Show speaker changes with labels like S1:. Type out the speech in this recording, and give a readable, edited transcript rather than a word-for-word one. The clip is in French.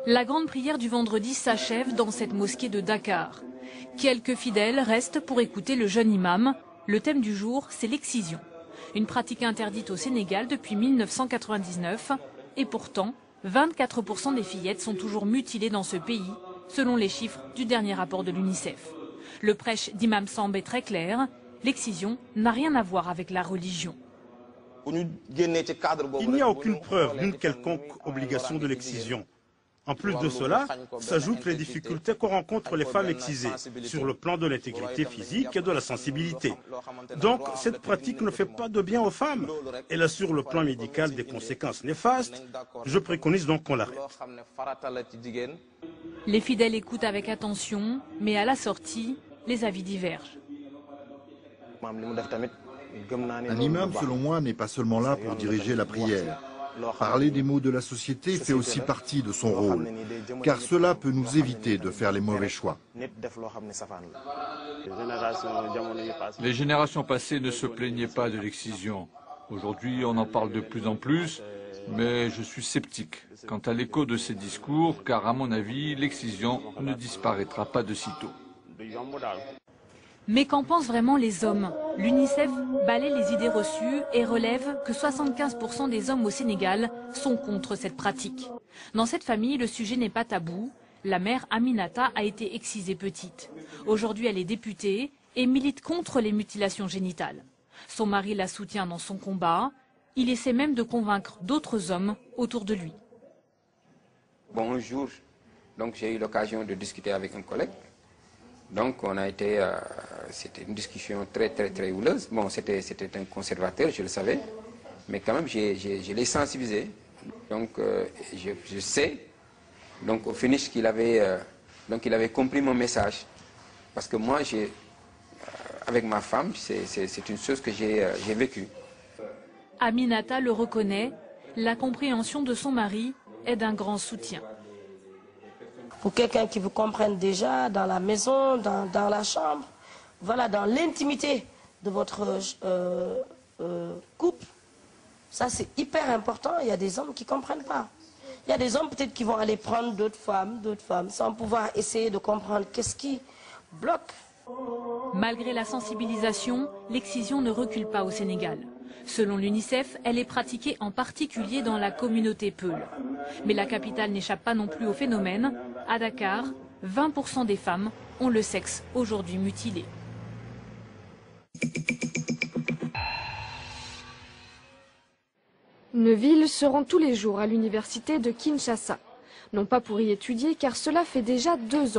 S1: La grande prière du vendredi s'achève dans cette mosquée de Dakar. Quelques fidèles restent pour écouter le jeune imam. Le thème du jour, c'est l'excision. Une pratique interdite au Sénégal depuis 1999. Et pourtant, 24% des fillettes sont toujours mutilées dans ce pays, selon les chiffres du dernier rapport de l'UNICEF. Le prêche d'Imam Samb est très clair. L'excision n'a rien à voir avec la religion.
S2: Il n'y a aucune preuve d'une quelconque obligation de l'excision. En plus de cela, s'ajoutent les difficultés qu'ont rencontrent les femmes excisées sur le plan de l'intégrité physique et de la sensibilité. Donc, cette pratique ne fait pas de bien aux femmes. Elle a sur le plan médical des conséquences néfastes. Je préconise donc qu'on l'arrête.
S1: Les fidèles écoutent avec attention, mais à la sortie, les avis divergent.
S3: Un imam, selon moi, n'est pas seulement là pour diriger la prière. Parler des maux de la société fait aussi partie de son rôle, car cela peut nous éviter de faire les mauvais choix.
S4: Les générations passées ne se plaignaient pas de l'excision. Aujourd'hui, on en parle de plus en plus, mais je suis sceptique quant à l'écho de ces discours, car à mon avis, l'excision ne disparaîtra pas de sitôt.
S1: Mais qu'en pensent vraiment les hommes? L'UNICEF balaie les idées reçues et relève que 75% des hommes au Sénégal sont contre cette pratique. Dans cette famille, le sujet n'est pas tabou. La mère Aminata a été excisée petite. Aujourd'hui, elle est députée et milite contre les mutilations génitales. Son mari la soutient dans son combat. Il essaie même de convaincre d'autres hommes autour de lui.
S5: Bon, un jour, j'ai eu l'occasion de discuter avec un collègue. Donc on a été, c'était une discussion très houleuse. Bon, c'était un conservateur, je le savais, mais quand même je l'ai sensibilisé. Donc je sais, donc au finish qu'il avait, il avait compris mon message, parce que moi avec ma femme, c'est une chose que j'ai vécue.
S1: Aminata le reconnaît, la compréhension de son mari est d'un grand soutien.
S6: Pour quelqu'un qui vous comprenne déjà dans la maison, dans la chambre, voilà, dans l'intimité de votre couple, ça c'est hyper important. Il y a des hommes qui ne comprennent pas. Il y a des hommes peut-être qui vont aller prendre d'autres femmes, sans pouvoir essayer de comprendre qu'est-ce qui bloque.
S1: Malgré la sensibilisation, l'excision ne recule pas au Sénégal. Selon l'UNICEF, elle est pratiquée en particulier dans la communauté Peul. Mais la capitale n'échappe pas non plus au phénomène. À Dakar, 20% des femmes ont le sexe aujourd'hui mutilé.
S7: Neuville se rend tous les jours à l'université de Kinshasa. Non pas pour y étudier, car cela fait déjà 2 ans